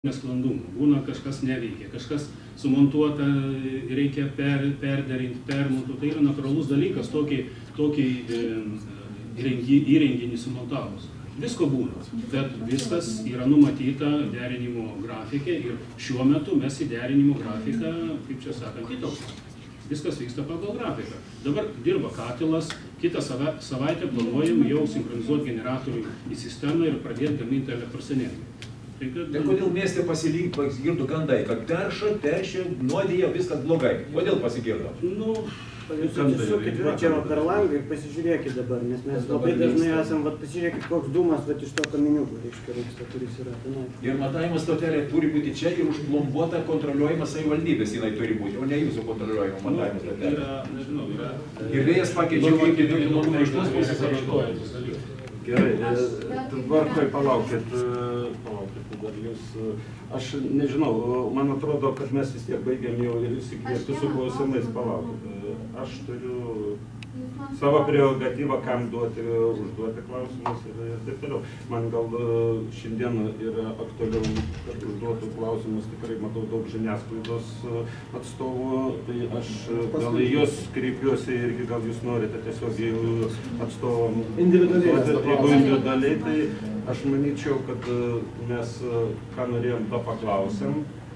nesklandumų. Būna kažkas neveikia, kažkas sumontuota, reikia perderinti, permontuoti. Tai yra natūralus dalykas tokį įrenginį sumontavus. Visko būna, bet viskas yra numatyta derinimo grafikė ir šiuo metu mes į derinimo grafiką, kaip čia sakant, įtaupame. Viskas vyksta pagal grafiką. Dabar dirba katilas, kitą savaitę planuojam jau sinchronizuoti generatorių į sistemą ir pradėti gaminti elektros energiją. Tai kodėl mieste pasigirdo gandai, kad teršia, nuodija, viskas blogai? Kodėl pasigirdo? Jūs atsisukit čia per langą ir pasižiūrėkit dabar, nes mes labai dažnai esam, pasižiūrėkit, koks dūmas iš to kaminiuko, reiškia, rūksta, kuris yra tenai. Ir matavimo stotelė turi būti čia ir užplombuota, kontroliuojama savivaldybės jinai turi būti, o ne jūsų kontroliuojama matavimo stotelė. Ir vėjas pakeičia kaip įdomumo iš tos pusės aštuojantis dalykas. Gerai, tvarkoj palaukit dar jūs, aš nežinau, man atrodo, kad mes vis tiek baigiam jau ir įsikviesti su klausimais, palaukit. Aš turiu savo prerogatyvą, kam duoti, užduoti klausimus ir taip toliau. Man gal šiandien yra aktualiau, kad užduotų klausimus, tikrai matau daug žiniasklaidos atstovų, tai aš gal į jūs kreipiuosi irgi, gal jūs norite tiesiog jų atstovom individualiai, tai aš manyčiau, kad mes ką norėjom, to paklausėm.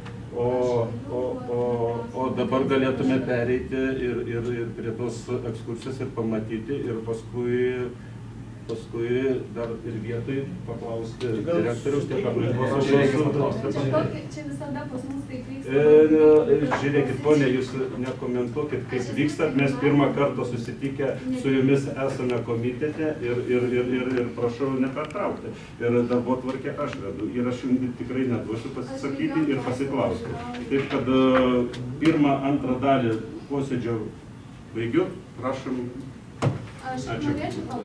O dabar galėtume pereiti ir prie tos ekskursijos ir pamatyti ir paskui dar ir vietoj paklausti direktoriaus tiek aplinkos. Čia visada pas mus taip vyksta. Žiūrėkit, ponė, jūs nekomentuokit, kaip vykstat. Mes pirmą kartą susitikę su jumis esame komitete ir prašau nepertraukti. Ir darbotvarkę aš vedu. Ir aš tikrai neduosiu pasisakyti ir pasiklausti. Taip, kad pirmą, antrą dalį posėdžio baigiu. Prašom. Aš norėčiau